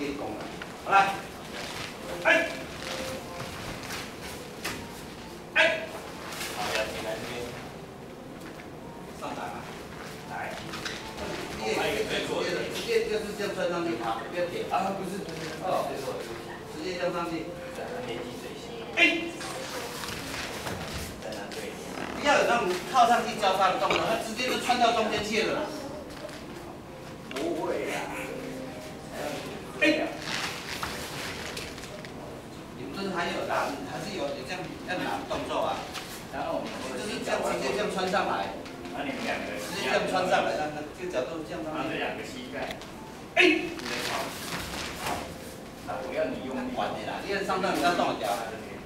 给你拱了。好来，哎，哎， 好，要进来这边。 上档啊，来，直接就是这样穿上去，好，不要点啊，不是，哦，直接这样上去， 年纪最小。 哎。 在那对。 不要有那种靠上去交叉的动作，它直接就穿到中间去了。 不会呀。 哎，你不是还有拿，还是有这样要拿动作啊？ 然后就是这样直接这样穿上来。 那你们两个直接这样穿上来，那这个角度这样上去。 拿着两个膝盖。 哎， 你的脚。那我要你用力。 完的啦，因为上段你要动脚。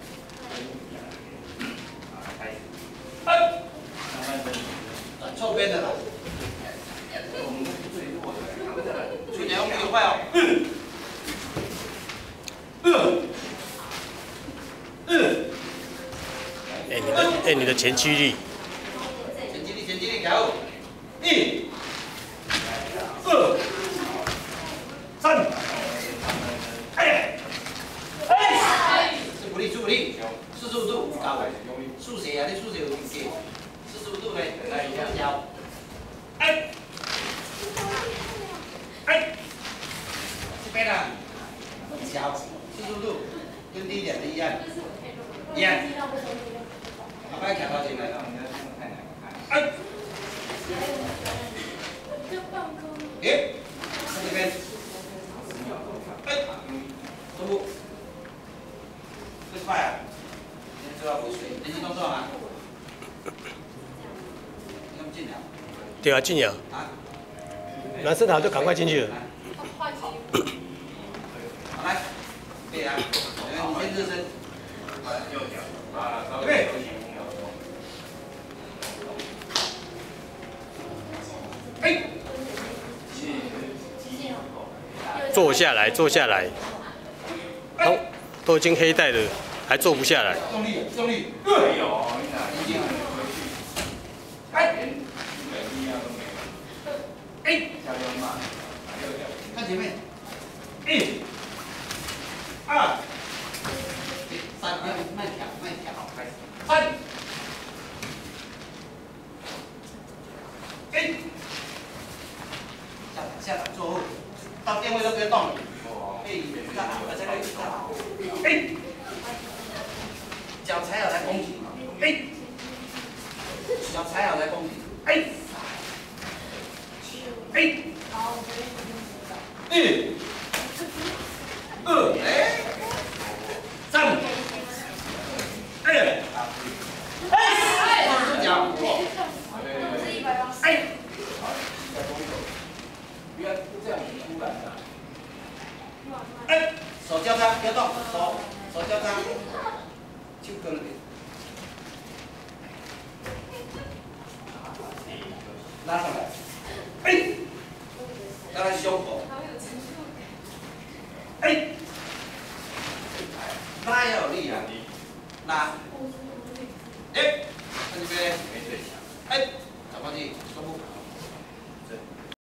开始。 哎。 慢慢身体。 侧边的啦。 我们最弱的， 去年用比我快哦。 你的前驱力。 前击力搞。1、2、3。哎。哎。出力，45度高。速写啊，你速写有几？45度嘞，来一下脚。哎。 哎，这边啊，小45度，跟低一点的一样，一样。好，快调到前来，哎，诶，看这边，哎，舒服，最快啊，你知道不水，连续动作啊，那么近了。 对啊，进了。 啊。 男生好就赶快进去了。 好来，对啊，你先热身。 右脚啊， 预备。哎。 坐下来，坐下来。都已经黑带了，还坐不下来。 用力，用力。 没有，你哪一定回去？ 哎。 力量都没有。 哎， 加油嘛！ 看前面，1、2、3，慢调，开始，3，哎，下来，坐后，到电位都不要动，哎，站好，在这里站好，哎，脚踩好才攻击，哎，脚踩好才攻击，哎。 哎，1、2，哎，3，哎，哎，脚，哎， 不要这样突然的。 哎，手交叉，不要动，手交叉，手搁那边，拉上来，哎。 让他胸口，哎，拉要有力啊，拉，哎，看这边，哎，找过去，胸部，